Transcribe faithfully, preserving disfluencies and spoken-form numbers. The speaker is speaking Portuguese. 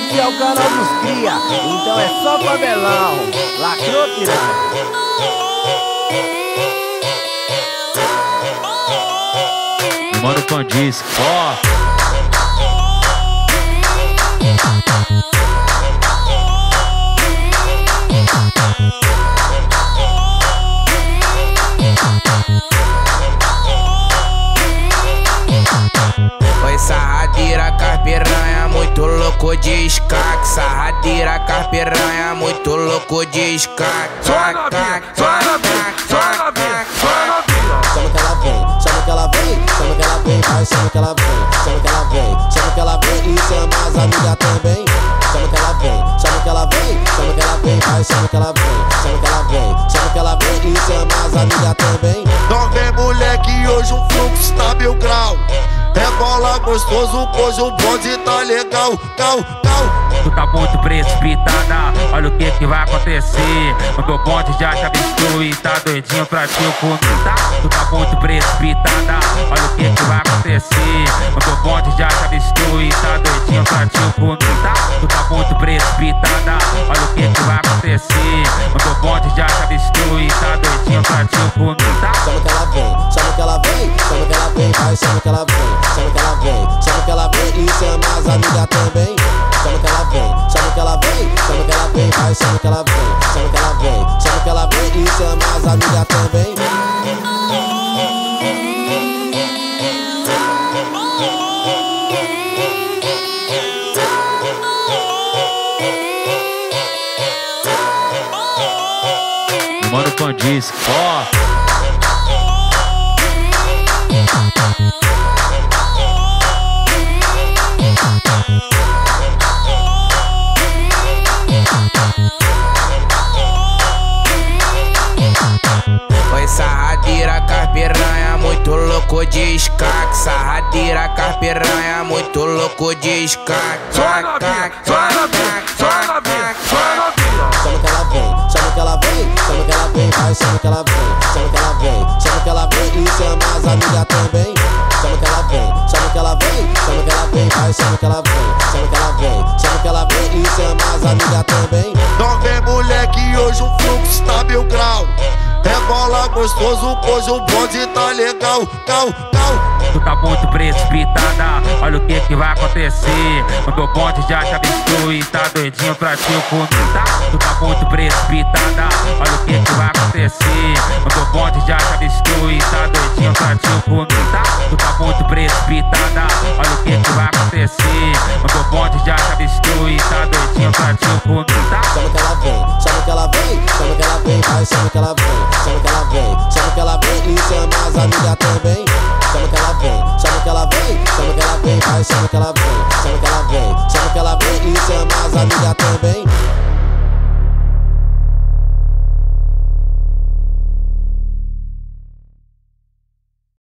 Esse é o canal dos cria, então é só favelão. Lacrou, piranha. Mano Pandiz, ó. Oi, sarradeira, carpiranha, muito louco de escaque. Sarradeira, carpiranha, muito louco de escaque. Só novinha, só novinha, só novinha, só novinha. Chama que ela vem, chama que ela vem, chama que ela vem, vai, chama que ela vem, chama que ela vem, chama que ela vem e chama as amigas também. Chama que ela vem, chama que ela vem, chama que ela vem, vai, chama que ela vem, chama que ela vem, chama que ela vem e chama as amigas também. Não vem moleque, hoje o fluxo tá mil grau. É bola gostoso, hoje o bonde tá legal, cal, cal. Tu tá muito precipitada, olha o que que vai acontecer. O meu bonde já te avistou e tá doidinho pra te comer, tá? Tu tá muito precipitada, olha o que que vai acontecer. O meu bonde já te avistou e tá doidinho pra te comer, tá? Tu tá muito precipitada, olha o que que vai acontecer. O meu bonde já te avistou e tá doidinho pra te comer, tá? Chama que ela vem, chama que ela vem, chama que ela vem, vai, chama que ela vem, chama que ela vem, chama que ela vem e chama as amigas também. Chama que ela vem, chama que ela vem, chama que ela vem, vai, chama que ela vem, chama que ela vem, chama que ela vem e chama as amigas também. Mano Pandiz, ó. Oi, sarradeira, carpiranha, muito louco de escaque. Sarradeira, carpiranha, muito louco de escaque. Só novinha, só novinha, só novinha, só novinha. Chama que ela vem, chama que ela vem, chama que ela vem, vai, chama que ela vem, chama que ela vem, chama que ela vem e chama as amigas também. Chama que ela vem, chama que ela vem, chama que ela vem, vai, chama que ela vem, chama que ela vem, chama que ela vem e chama as amigas também. Não vem moleque, hoje o fluxo tá mil grau. É bola gostoso, hoje o bonde tá legal, cal, cal. Tu tá muito precipitada, olha o que que vai acontecer. O meu bonde já te avistou e tá doidinho pra te comer, tá? Tu tá muito precipitada, olha o que que vai acontecer. O meu bonde já te avistou e tá doidinho pra te comer, tá? Tu tá muito precipitada, olha o que que vai acontecer. O meu bonde já te avistou e tá doidinho pra te comer, tá? Chama que ela vem, chama que ela vem, chama que ela vem, vai, chama que ela vem, chama que ela vem, chama que ela vem e chama as amigas também. Chama que ela vem, chama que ela vem, chama que ela vem, vai, chama que ela vem, chama que ela vem, chama que ela vem e chama as amigas também.